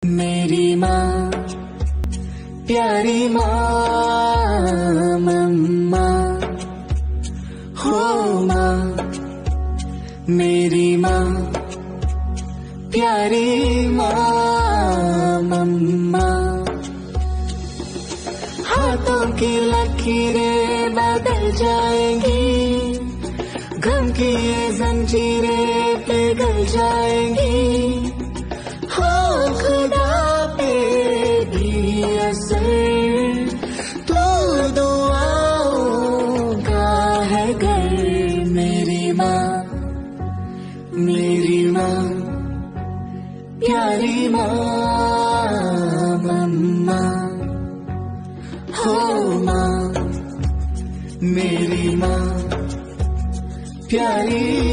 मेरी माँ प्यारी माँ मम्मा हो माँ, मेरी माँ प्यारी माँ मम्मा। हाथों की लकीरें बदल जाएंगी, गम की ये जंजीरें पिघल जाएंगी। हो खुदा पे भी असर, तो दुआओं का है घर। मेरी माँ प्यारी माँ मम्मा हो माँ, मेरी माँ प्यारी